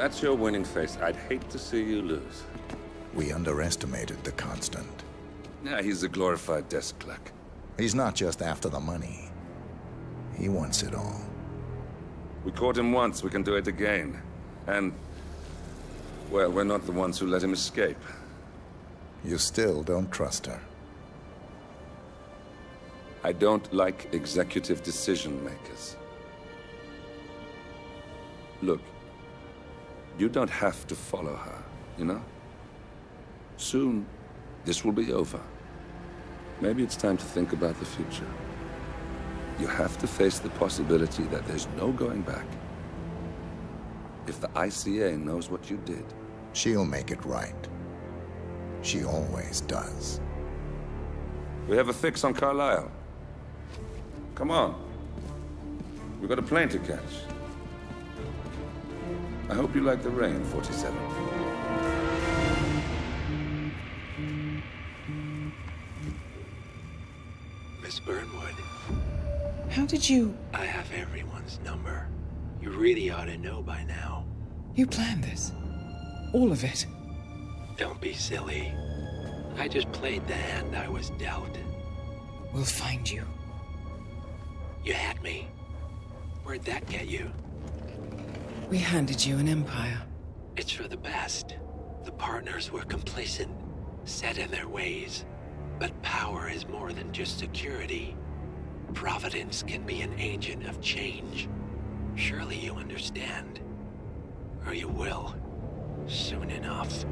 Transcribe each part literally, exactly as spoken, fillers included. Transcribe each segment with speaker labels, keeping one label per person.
Speaker 1: that's your winning face, I'd hate to see you lose.
Speaker 2: We underestimated the Constant.
Speaker 1: Yeah, he's a glorified desk clerk.
Speaker 2: He's not just after the money. He wants it all.
Speaker 1: We caught him once, we can do it again. And, well, we're not the ones who let him escape.
Speaker 2: You still don't trust her?
Speaker 1: I don't like executive decision makers. Look, you don't have to follow her, you know? Soon, this will be over. Maybe it's time to think about the future. You have to face the possibility that there's no going back. If the I C A knows what you did...
Speaker 2: She'll make it right. She always does.
Speaker 1: We have a fix on Carlisle. Come on. We've got a plane to catch. I hope you like the rain, forty-seven.
Speaker 3: Miss Burnwood.
Speaker 4: How did you...
Speaker 3: I have everyone's number. You really ought to know by now.
Speaker 4: You planned this? All of it?
Speaker 3: Don't be silly. I just played the hand I was dealt.
Speaker 4: We'll find you.
Speaker 3: You had me. Where'd that get you?
Speaker 4: We handed you an empire.
Speaker 3: It's for the best. The partners were complacent, set in their ways. But power is more than just security. Providence can be an agent of change. Surely you understand. Or you will. Soon enough.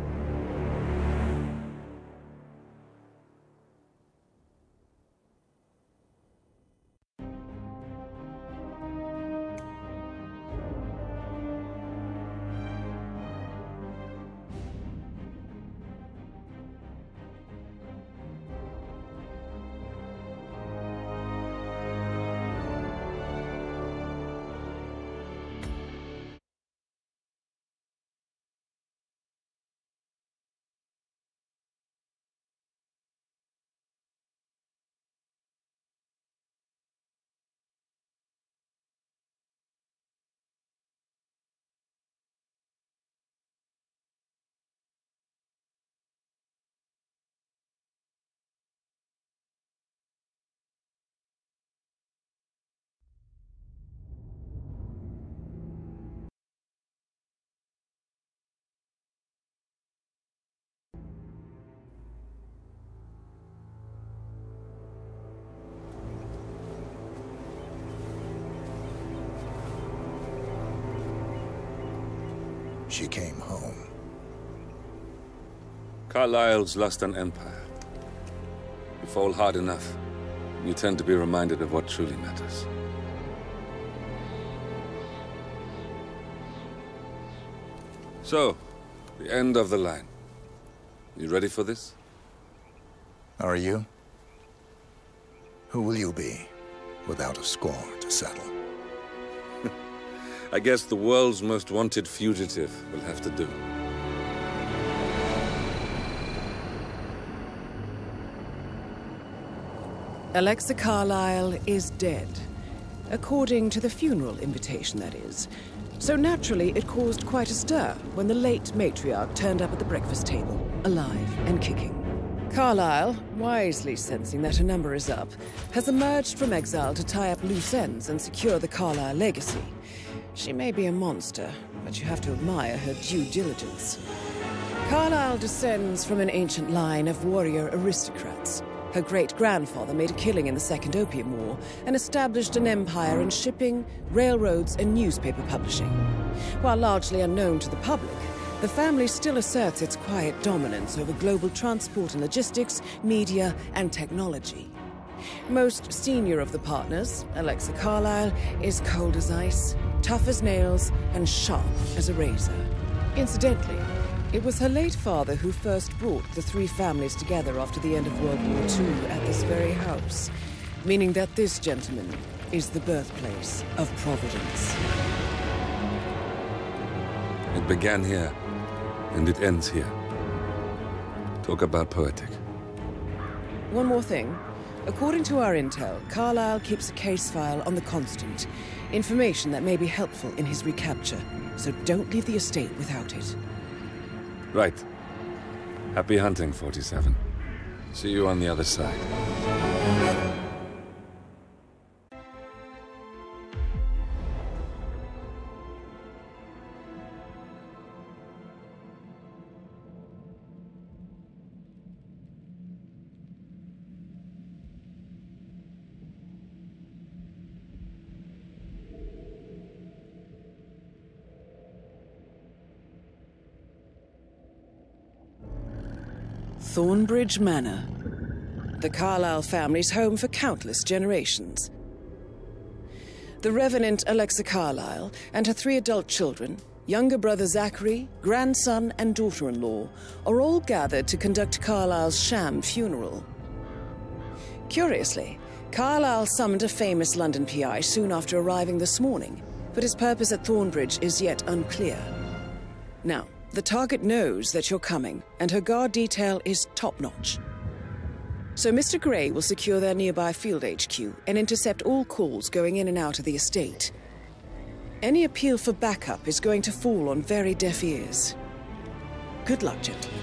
Speaker 2: She came home.
Speaker 1: Carlisle's lost an empire. You fall hard enough, you tend to be reminded of what truly matters. So, the end of the line. You ready for this?
Speaker 2: Are you? Who will you be, without a score to settle?
Speaker 1: I guess the world's most wanted fugitive will have to do.
Speaker 4: Alexa Carlisle is dead. According to the funeral invitation, that is. So naturally, it caused quite a stir when the late matriarch turned up at the breakfast table, alive and kicking. Carlisle, wisely sensing that her number is up, has emerged from exile to tie up loose ends and secure the Carlisle legacy. She may be a monster, but you have to admire her due diligence. Carlisle descends from an ancient line of warrior aristocrats. Her great-grandfather made a killing in the Second Opium War and established an empire in shipping, railroads, and newspaper publishing. While largely unknown to the public, the family still asserts its quiet dominance over global transport and logistics, media, and technology. Most senior of the partners, Alexa Carlisle, is cold as ice, tough as nails, and sharp as a razor. Incidentally, it was her late father who first brought the three families together after the end of World War Two at this very house, meaning that this gentleman is the birthplace of Providence.
Speaker 1: It began here, and it ends here. Talk about poetic.
Speaker 4: One more thing. According to our intel, Carlyle keeps a case file on the Constant. Information that may be helpful in his recapture. So don't leave the estate without it.
Speaker 1: Right. Happy hunting, forty-seven. See you on the other side.
Speaker 4: Thornbridge Manor. The Carlyle family's home for countless generations. The Revenant Alexa Carlyle and her three adult children, younger brother Zachary, grandson and daughter-in-law, are all gathered to conduct Carlyle's sham funeral. Curiously, Carlyle summoned a famous London P I soon after arriving this morning, but his purpose at Thornbridge is yet unclear. Now, the target knows that you're coming, and her guard detail is top-notch. So Mister Gray will secure their nearby field H Q and intercept all calls going in and out of the estate. Any appeal for backup is going to fall on very deaf ears. Good luck, gentlemen.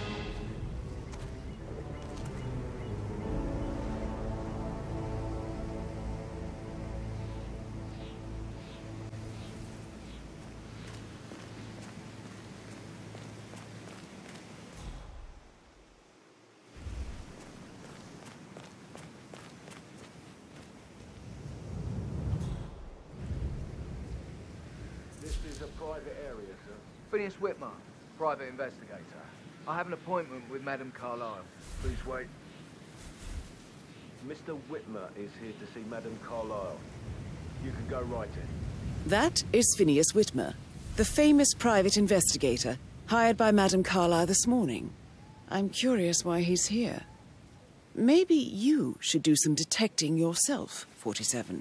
Speaker 5: Private area, sir. Phineas Whitmer, private investigator. I have an appointment with Madame Carlyle. Please wait.
Speaker 6: Mister Whitmer is here to see Madame Carlyle. You can go right in.
Speaker 4: That is Phineas Whitmer, the famous private investigator hired by Madame Carlyle this morning. I'm curious why he's here. Maybe you should do some detecting yourself, forty-seven.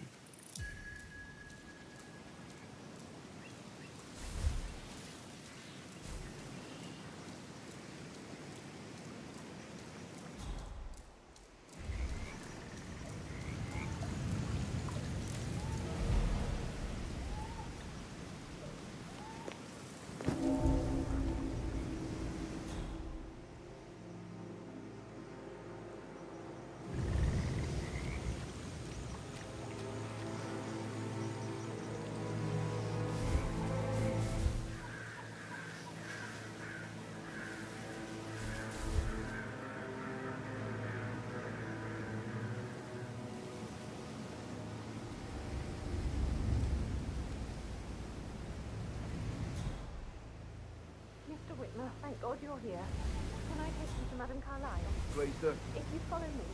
Speaker 7: Mister Whitmer, thank God you're here. Can I take you to Madame Carlyle?
Speaker 5: Please do.
Speaker 7: If you follow me.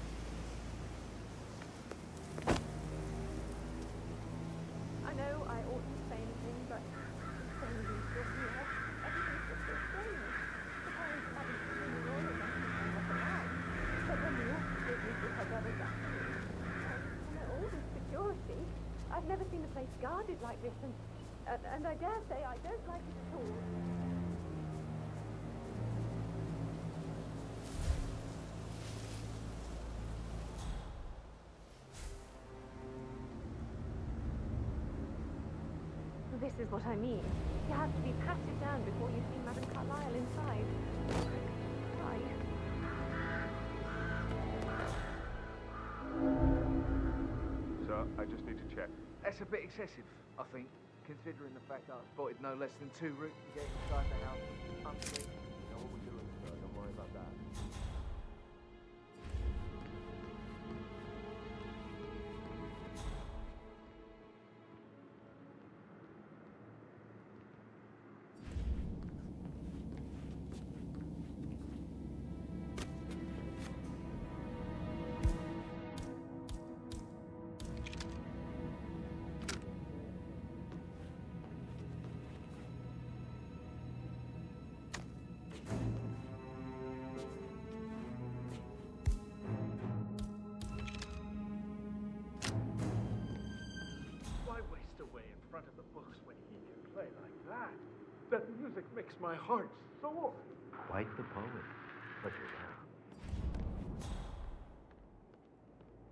Speaker 7: I know I oughtn't say anything, but saying you're still here, everything's just so strange. Suppose Madame funeral is something like that. But then we also did with her brother Zachary. And all this security. I've never seen a place guarded like this, and, and, and I dare say I don't like it at all. This is what I mean. You have to be patted down before you see Madame Carlyle inside. Right.
Speaker 6: Sir, I just need to check.
Speaker 5: That's a bit excessive, I think, considering the fact that I spotted no less than two routes to get inside the house unseen.
Speaker 6: You know what we're doing, sir. Don't worry about that. That music makes my heart soar.
Speaker 3: Quite the poet. Put her down.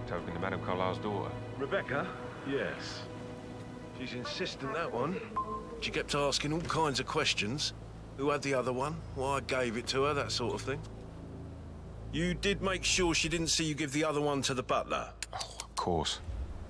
Speaker 8: talking to Madame Carlisle's daughter.
Speaker 6: Rebecca? Yes. She's insistent, that one. She kept asking all kinds of questions. Who had the other one? Why I gave it to her, that sort of thing. You did make sure she didn't see you give the other one to the butler?
Speaker 8: Oh, of course.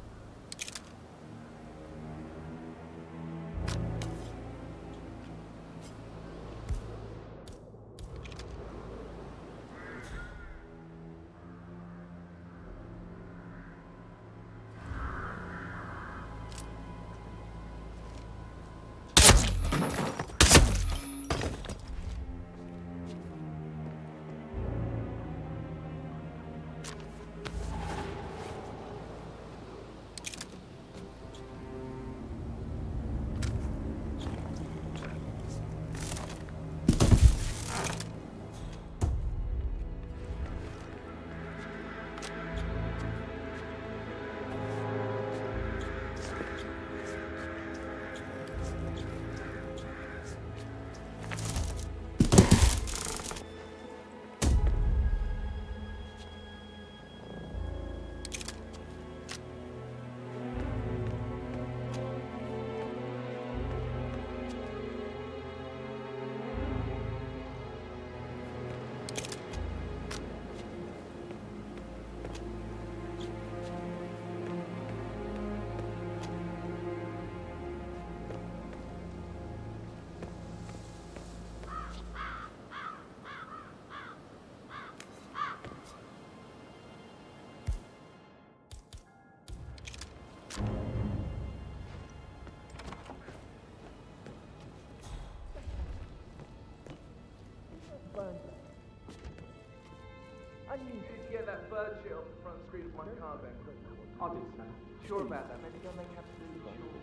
Speaker 5: I knew you'd get that bird shit off the front screen of my car then. I did so. Sure about that? Maybe don't make absolutely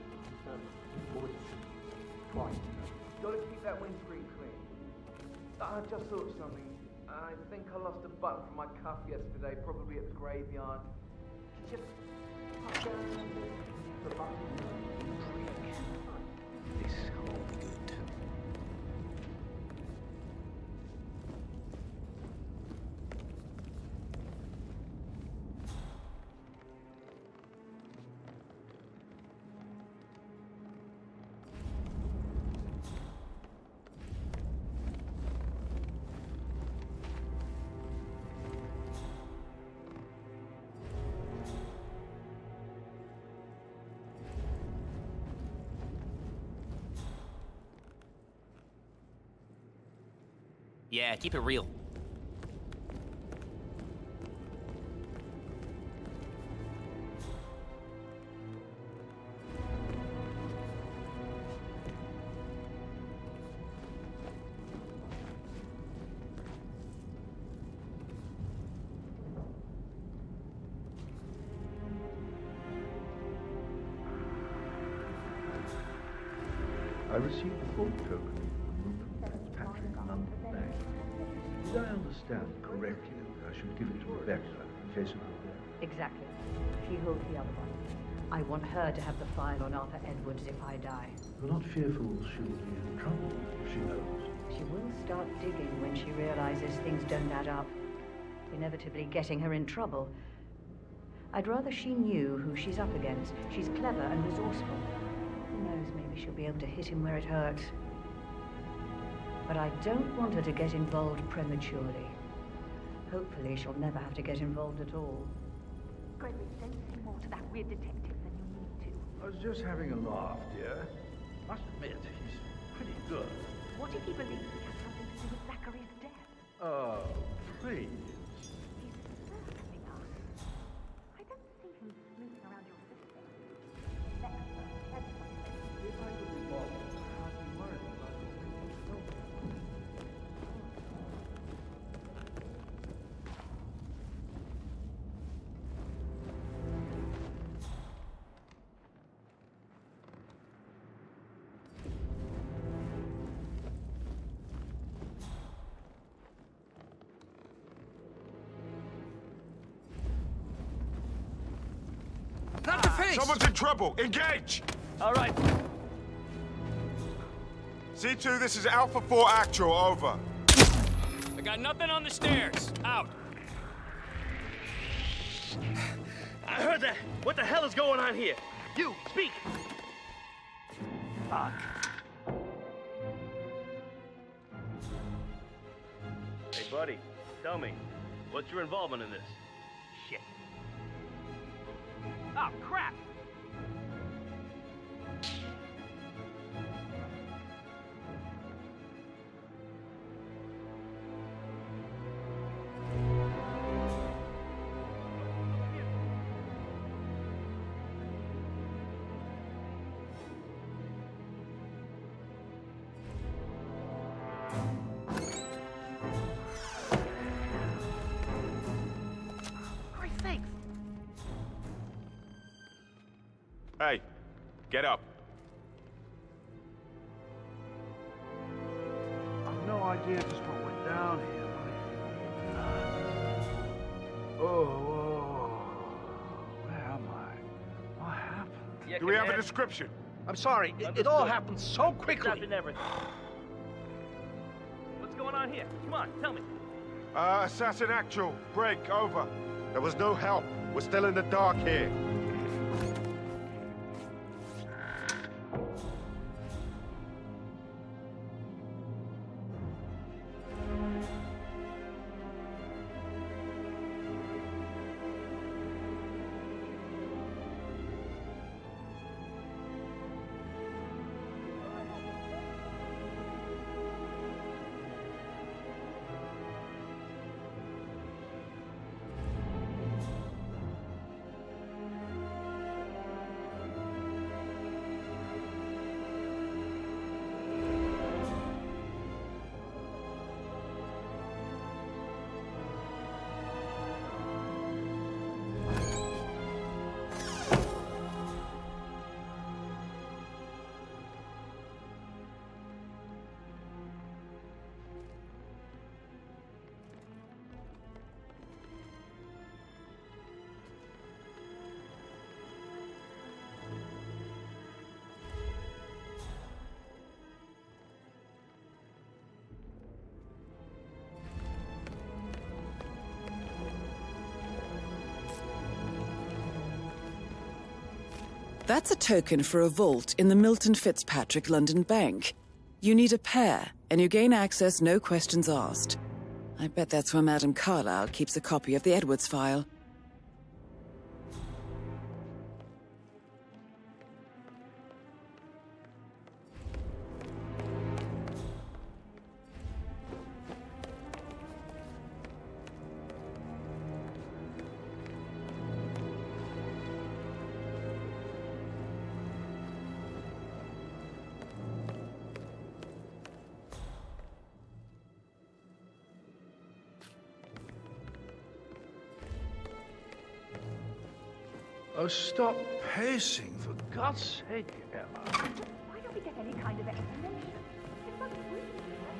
Speaker 5: sure. Right. Gotta keep that windscreen clean. I just thought of something. I think I lost a button from my cuff yesterday, probably at the graveyard. Just pop down the button.
Speaker 3: This whole good.
Speaker 9: Yeah, keep it real.
Speaker 10: I received a full token from Fitzpatrick London Bank. Did I understand correctly that I should give it to Rebecca in case of her?
Speaker 11: Exactly. She holds the other one. I want her to have the file on Arthur Edwards if I die.
Speaker 10: You're not fearful she will be in trouble if she knows?
Speaker 11: She will start digging when she realizes things don't add up, inevitably getting her in trouble. I'd rather she knew who she's up against. She's clever and resourceful. Who knows, maybe she'll be able to hit him where it hurts. But I don't want her to get involved prematurely. Hopefully she'll never have to get involved at all.
Speaker 7: Gregory, don't say more to that weird detective than you need to.
Speaker 10: I was just having a laugh, dear. Must admit, he's pretty good.
Speaker 7: What if he believes it has something to do with Zachary's death?
Speaker 10: Oh, please.
Speaker 7: He's certainly not. I don't see him snooping around your sister. Next time, that's something.
Speaker 5: If I could be bothered, I'd be worried about it.
Speaker 9: Not the face!
Speaker 8: Someone's in trouble! Engage!
Speaker 9: All right.
Speaker 8: C two, this is Alpha four Actual, over.
Speaker 9: I got nothing on the stairs. Out.
Speaker 12: I heard that. What the hell is going on here? You, speak! Fuck. Hey, buddy, tell me, what's your involvement in this? Shit. Oh, crap!
Speaker 8: Hey, get up.
Speaker 10: I've no idea just what went down here. Oh, oh, where am I? What happened?
Speaker 12: Yeah,
Speaker 8: Do we have a
Speaker 12: Command.
Speaker 8: description?
Speaker 10: I'm sorry, it, it all happened so quickly.
Speaker 12: Stopped and everything. What's going on here? Come on, tell me.
Speaker 8: Uh, assassin actual. Break, over. There was no help. We're still in the dark here.
Speaker 4: That's a token for a vault in the Milton Fitzpatrick London Bank. You need a pair, and you gain access no questions asked. I bet that's where Madame Carlyle keeps a copy of the Edwards file.
Speaker 10: Oh, stop pacing, for God's sake, Emma.
Speaker 7: Why don't we get any kind of explanation? It's not a reason.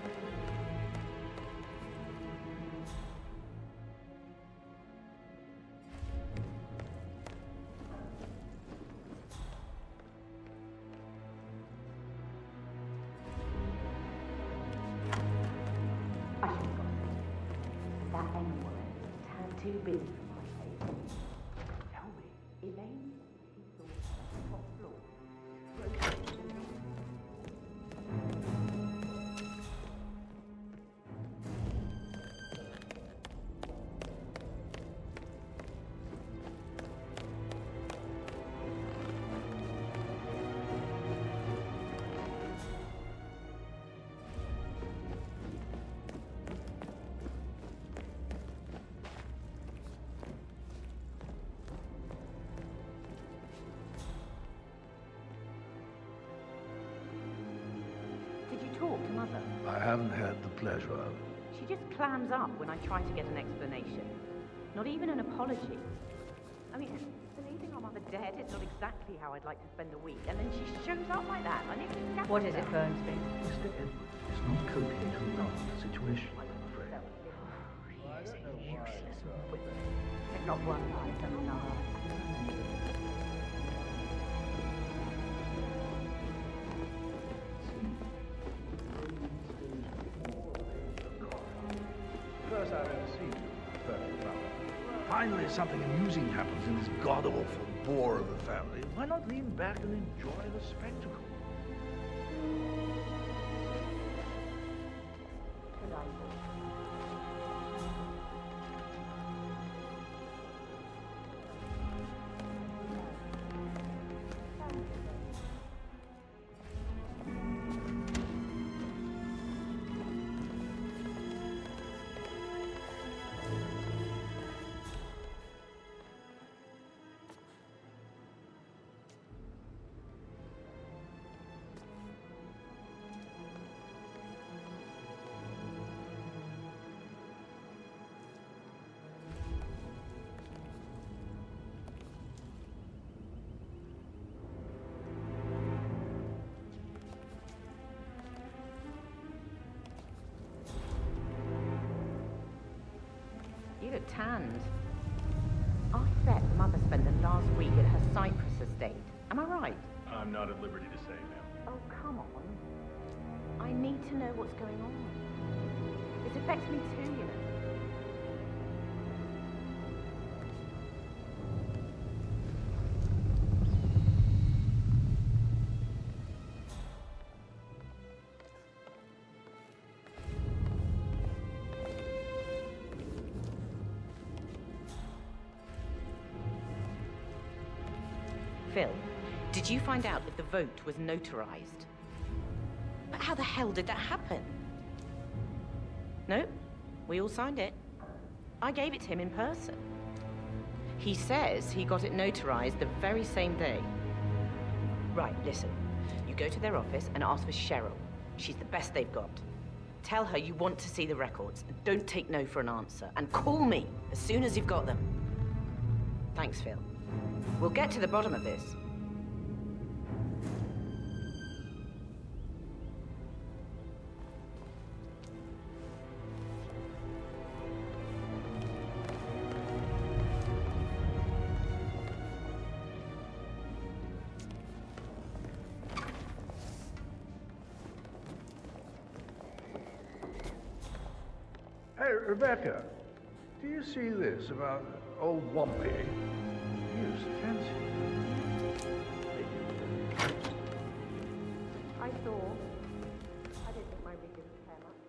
Speaker 11: I should have got it. That Emma woman turned too busy for my taste. Tell me, Elaine, she saw the top floor. Did you talk to Mother?
Speaker 10: I haven't had the pleasure of.
Speaker 11: She just clams up when I try to get an explanation. Not even an apology. I mean, believing our mother dead is not exactly how I'd like to spend the week, and then she shows up like that. I nearly What is it, Burnsby?
Speaker 10: Mister Edwards is not coping to a nasty situation, I'm afraid.
Speaker 11: He is a useless whip. If not one lie, then another.
Speaker 10: First I've ever seen you, perfect brother. finally something amusing happens in this god-awful bore of a family, why not lean back and enjoy the spectacle?
Speaker 13: You look tanned. I bet Mother spent the last week at her Cyprus estate. Am I right?
Speaker 12: I'm not at liberty to say, ma'am.
Speaker 13: Oh, come on. I need to know what's going on. This affects me too, you know. Phil, did you find out if the vote was notarized? But how the hell did that happen? No, we all signed it. I gave it to him in person. He says he got it notarized the very same day. Right, listen. You go to their office and ask for Cheryl. She's the best they've got. Tell her you want to see the records. And don't take no for an answer. And call me as soon as you've got them. Thanks, Phil. We'll get to the bottom of this.
Speaker 10: Hey, Rebecca, do you see this about old Wumpy? He was fancy.
Speaker 7: I saw. I didn't think my readers would care much.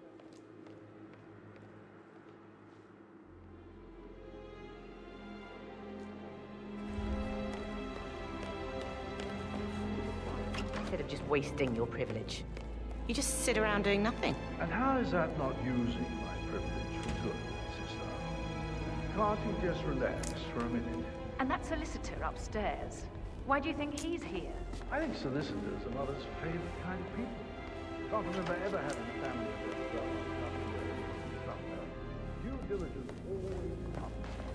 Speaker 13: Instead of just wasting your privilege, you just sit around doing nothing.
Speaker 10: And how is that not using my privilege for good, sister? Can't you just relax for a minute?
Speaker 14: And that solicitor upstairs, why do you think he's here?
Speaker 10: I think solicitors are mother's favorite kind of people. Can't remember ever having a family of their own. Due diligence always comes.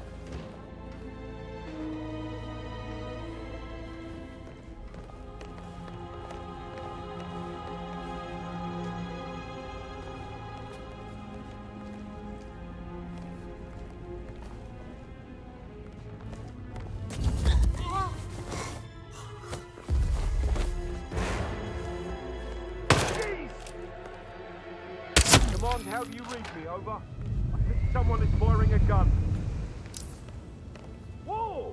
Speaker 8: How do you read me? Over. I think someone is firing a gun. Whoa!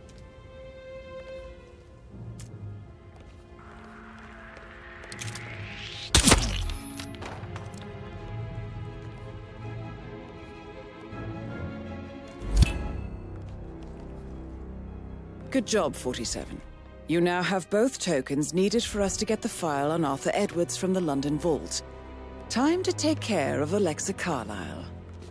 Speaker 4: Good job, forty-seven. You now have both tokens needed for us to get the file on Arthur Edwards from the London Vault. Time to take care of Alexa Carlyle.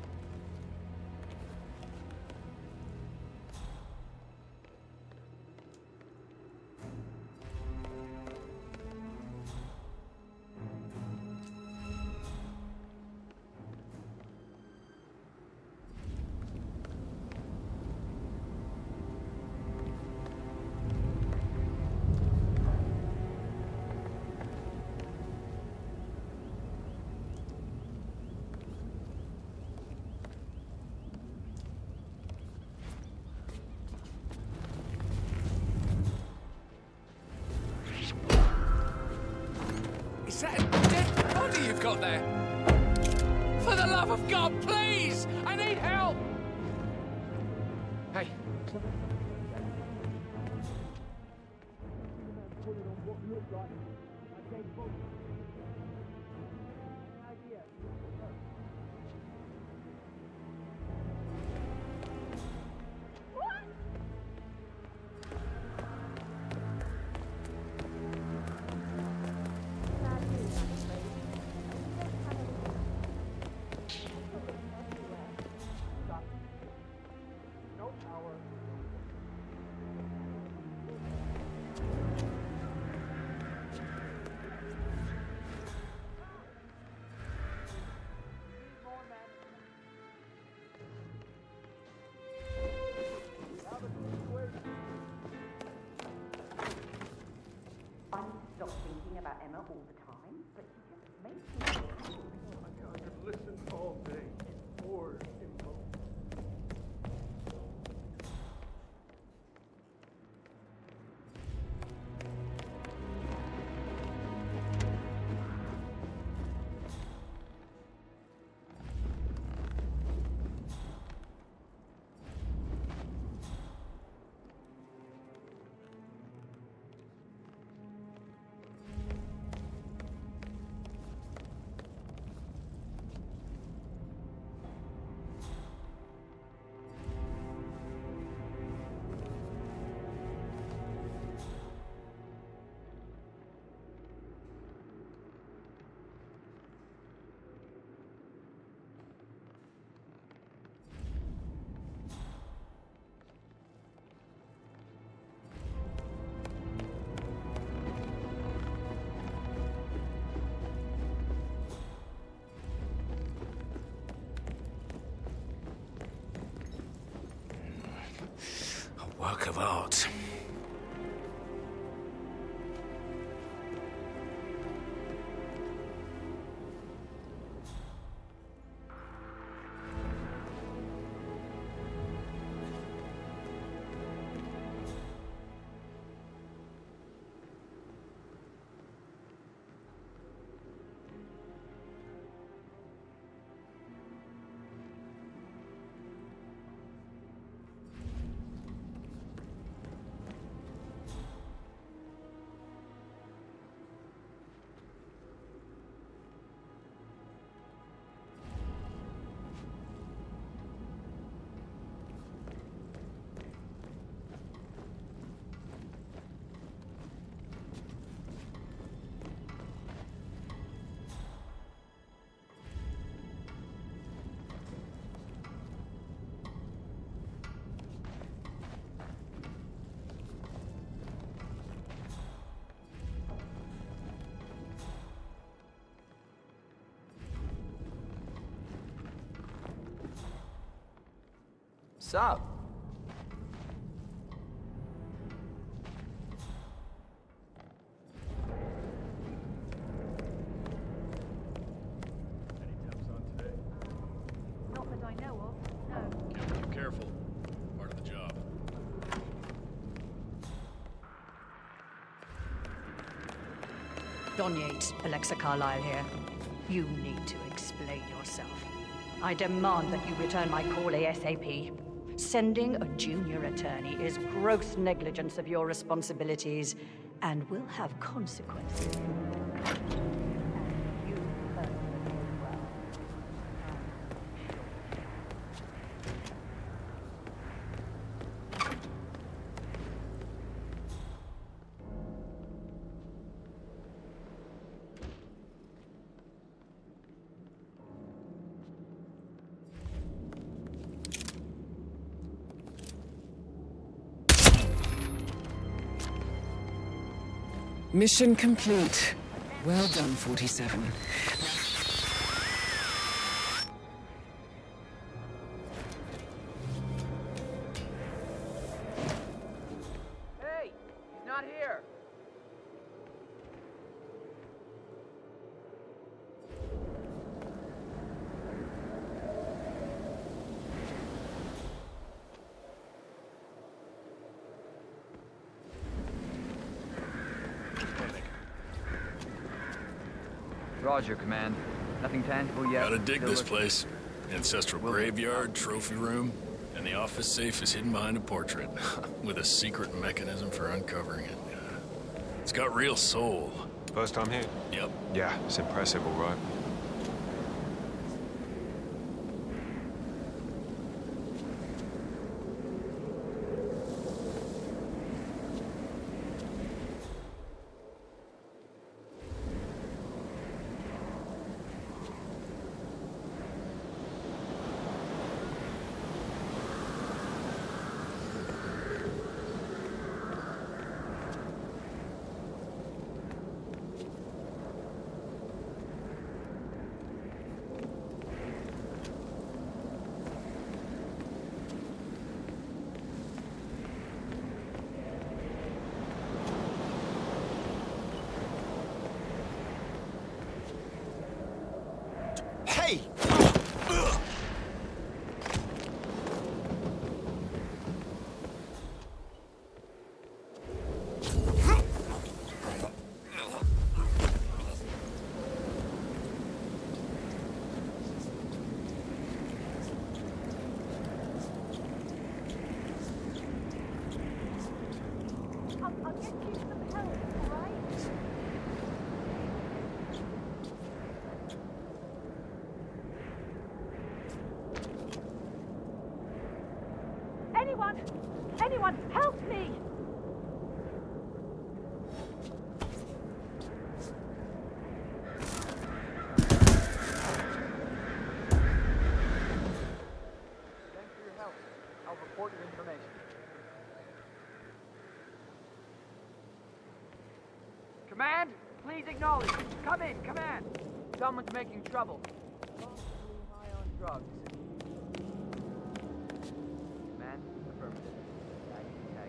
Speaker 15: Is that a dead body you've got there? For the love of God, please! I need help! Hey.
Speaker 11: Stop thinking about Emma all the time, but she just makes me happy.
Speaker 5: I could listen all day. Or involved.
Speaker 15: Work of art.
Speaker 16: Sup?
Speaker 7: Not that I know of, no.
Speaker 17: Be careful. Part of the job.
Speaker 11: Don Yates, Alexa Carlyle here. You need to explain yourself. I demand that you return my call ASAP. Sending a junior attorney is gross negligence of your responsibilities and will have consequences.
Speaker 4: Mission complete. Well done, forty-seven.
Speaker 5: Hey, he's not here.
Speaker 16: Roger, Command. Nothing tangible yet.
Speaker 17: Gotta dig
Speaker 16: Still
Speaker 17: this
Speaker 16: looking.
Speaker 17: place. Ancestral graveyard, trophy room. And the office safe is hidden behind a portrait, with a secret mechanism for uncovering it. It's got real soul.
Speaker 16: First time here?
Speaker 17: Yep.
Speaker 16: Yeah, it's impressive, all right.
Speaker 15: Hey!
Speaker 7: I'll, I'll get you some help, all right? Anyone! Anyone, help me!
Speaker 5: Thanks for your help. I'll report your information. Command, please acknowledge. Come in, command. Someone's making trouble. Possibly high on drugs. Command, affirmative. Tag, tag.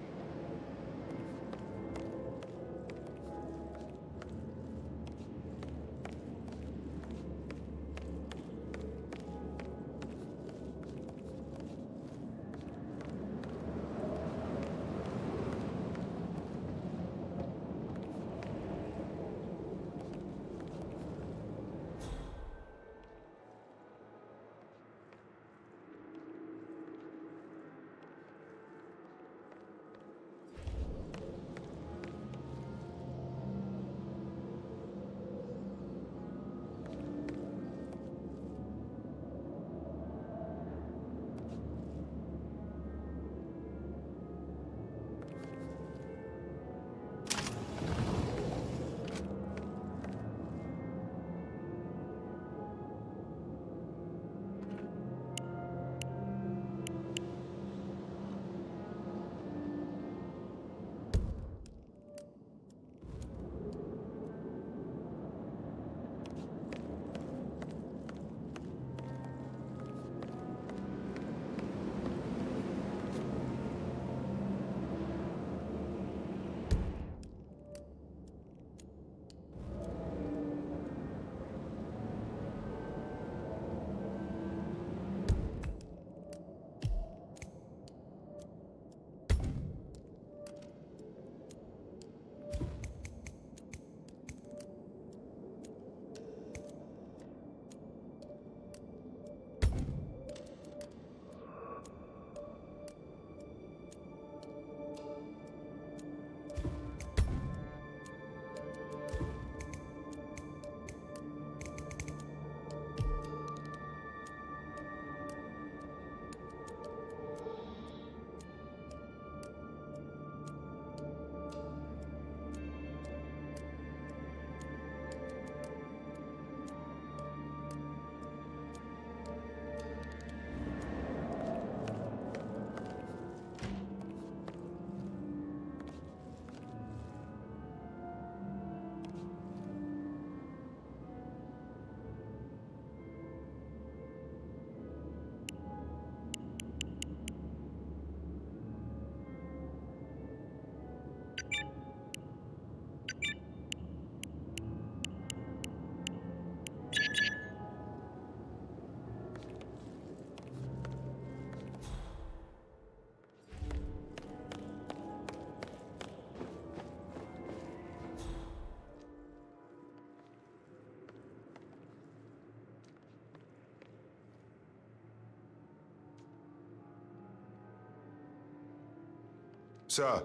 Speaker 8: Sir.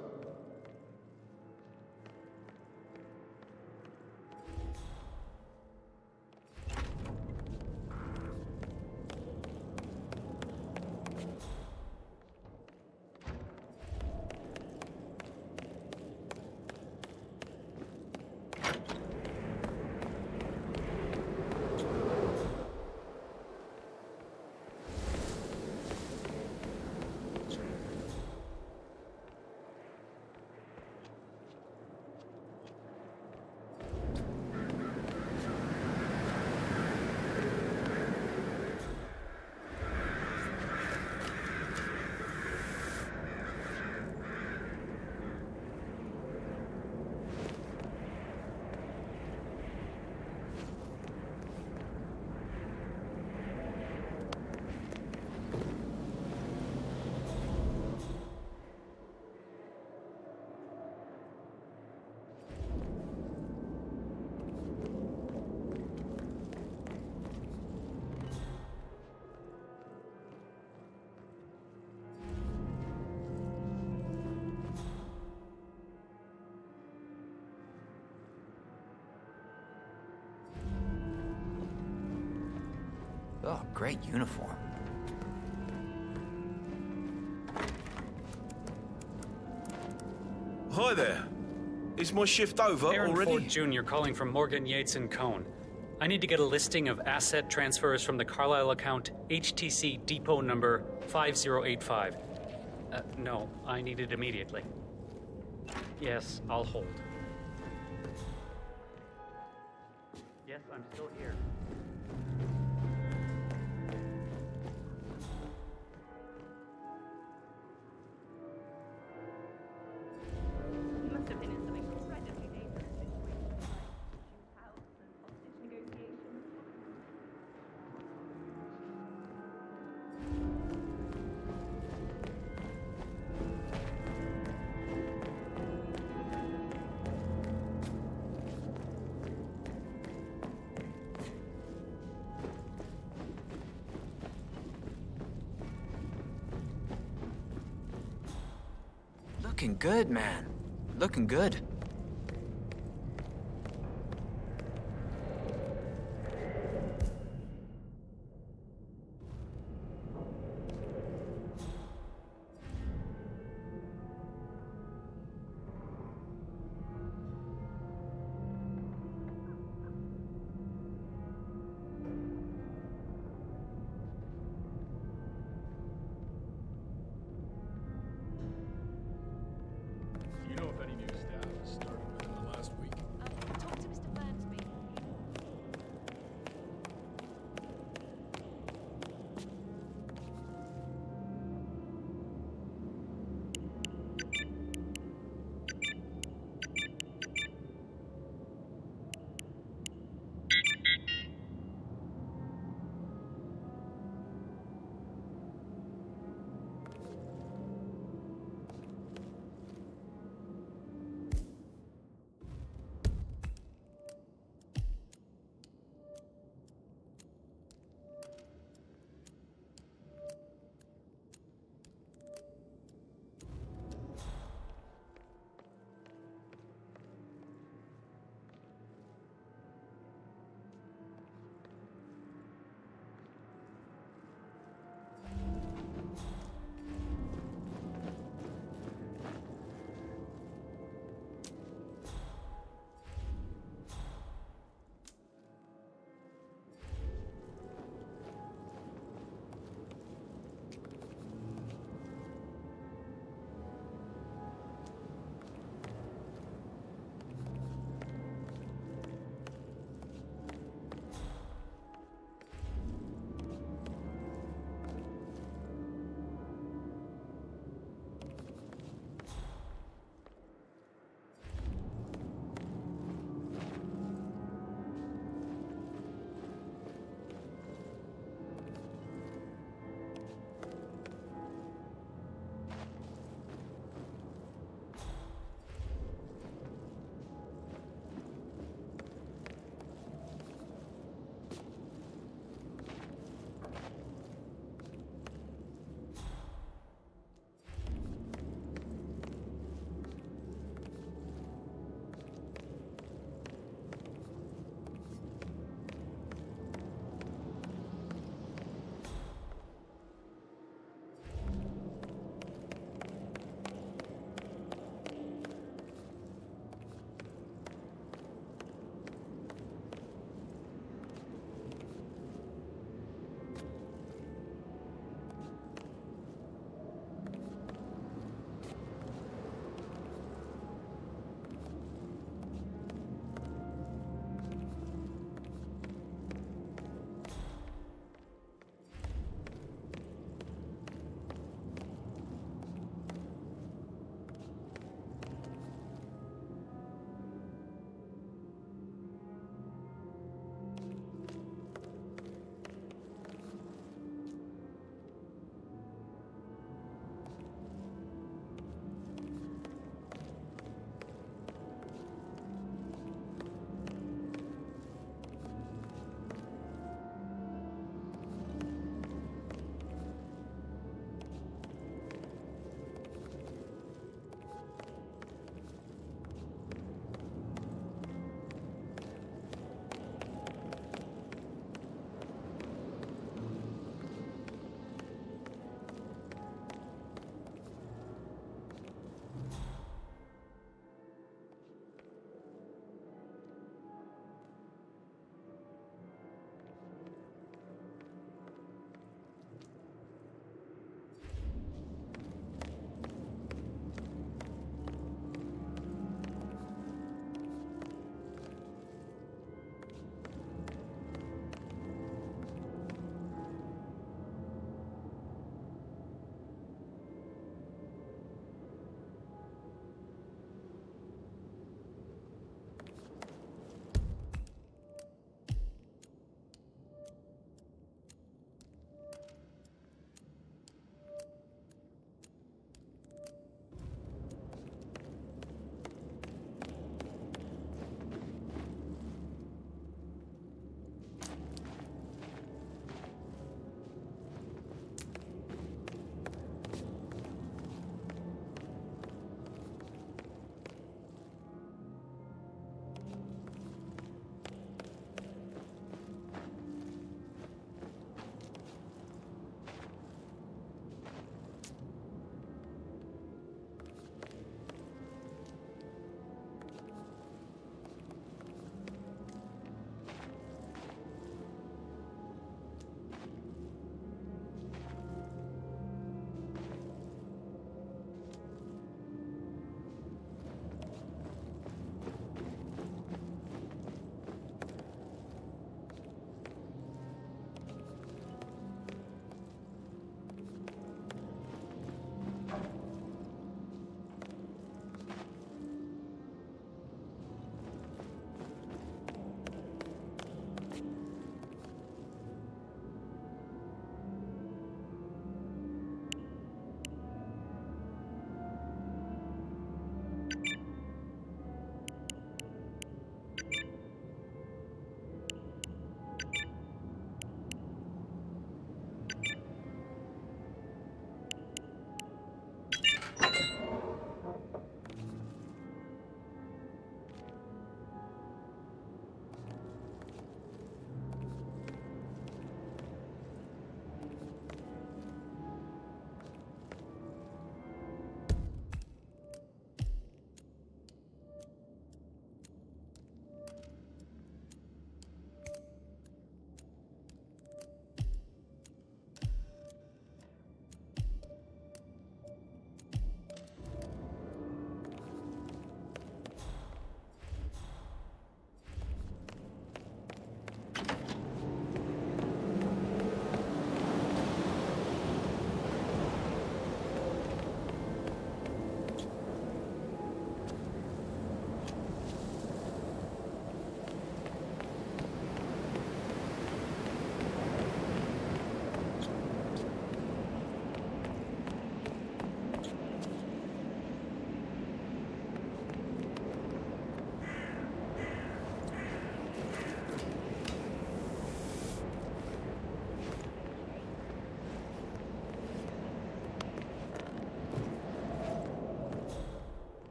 Speaker 15: Oh, great uniform.
Speaker 6: Hi there. Is my shift over
Speaker 18: Aaron
Speaker 6: already?
Speaker 18: Ford Junior calling from Morgan, Yates and Cohn. I need to get a listing of asset transfers from the Carlisle account H T C depot number five zero eight five. Uh, no, I need it immediately. Yes, I'll hold. Yes, I'm still here.
Speaker 7: You must have been in some incredibly dangerous situations like shootouts and hostage negotiations.
Speaker 15: Looking good, man. Looking good.
Speaker 17: You know if any new staff is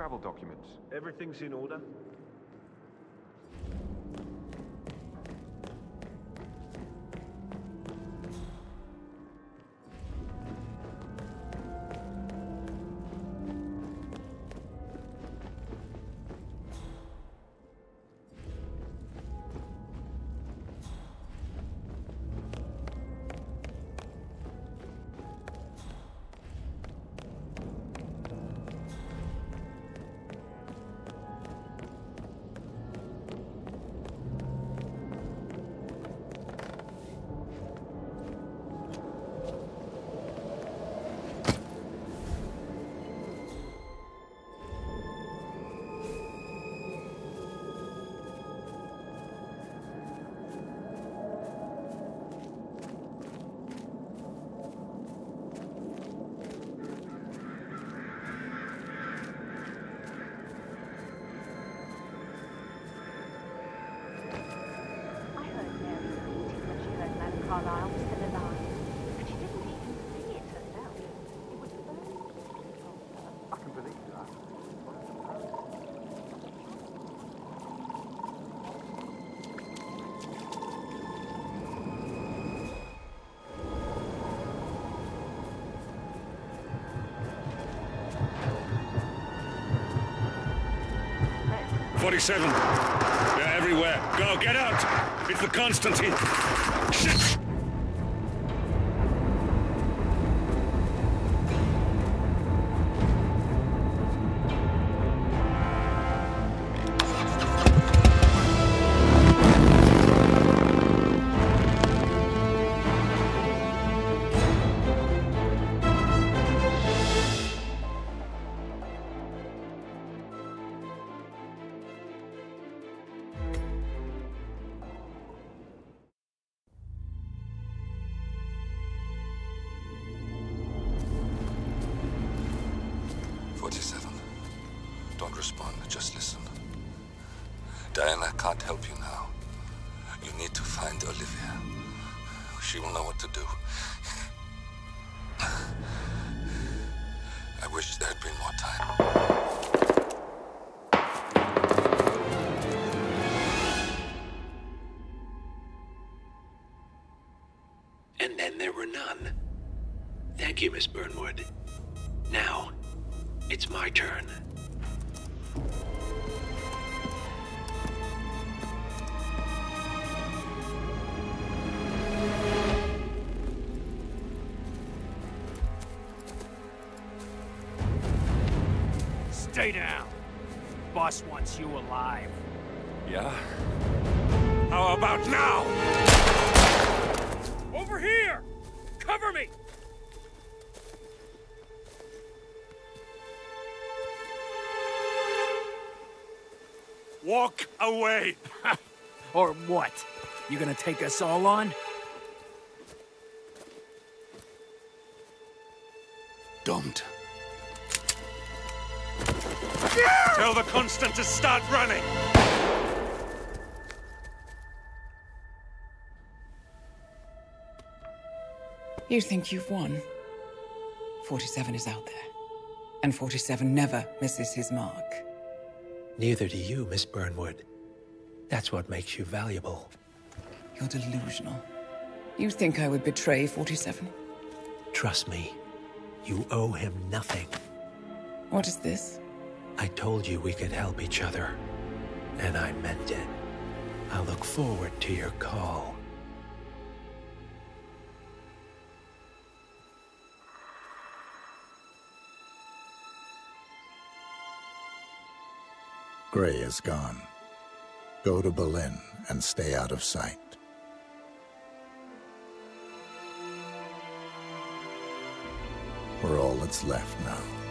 Speaker 8: travel documents?
Speaker 6: Everything's in order.
Speaker 7: Carlyle was still alive, but she didn't even see it herself. It was very
Speaker 8: I can believe that.
Speaker 1: forty-seven. They're everywhere. Go, get out! It's the Constantine. Shit! forty-seven. Don't respond, just listen. Diana can't help you now. You need to find Olivia. She will know what to do. I wish there had been more time.
Speaker 3: And then there were none. Thank you, Miss Burnwood. Now, it's my turn.
Speaker 19: Stay down. Boss wants you alive.
Speaker 1: Yeah? How about now?
Speaker 19: Over here! Cover me!
Speaker 1: Walk away!
Speaker 19: Or what? You gonna take us all on?
Speaker 1: Don't. Tell the Constant to start running!
Speaker 4: You think you've won? forty-seven is out there. And forty-seven never misses his mark.
Speaker 3: Neither do you, Miss Burnwood. That's what makes you valuable.
Speaker 4: You're delusional. You think I would betray forty-seven?
Speaker 3: Trust me, you owe him nothing.
Speaker 4: What is this?
Speaker 3: I told you we could help each other, and I meant it. I look forward to your call.
Speaker 2: Gray is gone. Go to Berlin and stay out of sight. We're all that's left now.